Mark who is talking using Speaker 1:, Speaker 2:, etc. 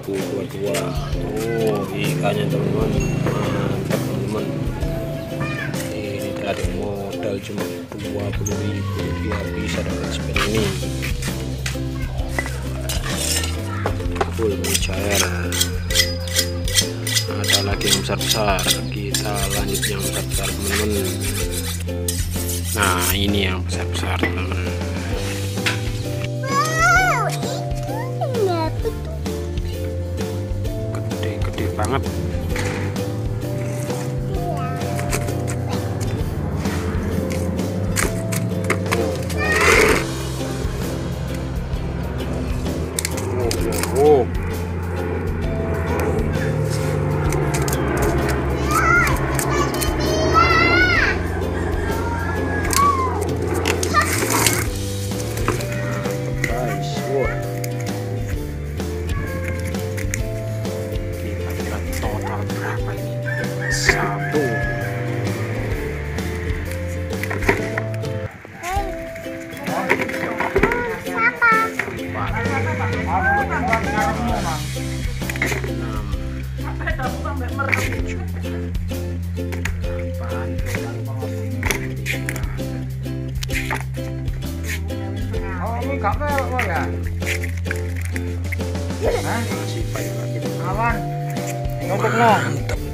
Speaker 1: ribu dua. Oh, ikannya teman-teman, mantap teman-teman. Ini dari modal cuma 20.000 rupiah bisa dapat seperti ini. Full mujair. Ada lagi yang besar-besar, kita lanjut yang besar-besar teman-teman. Nah, ini yang besar-besar teman-teman. Gede-gede banget. Oh. Kira-kira total berapa ini? Satu. Mantap.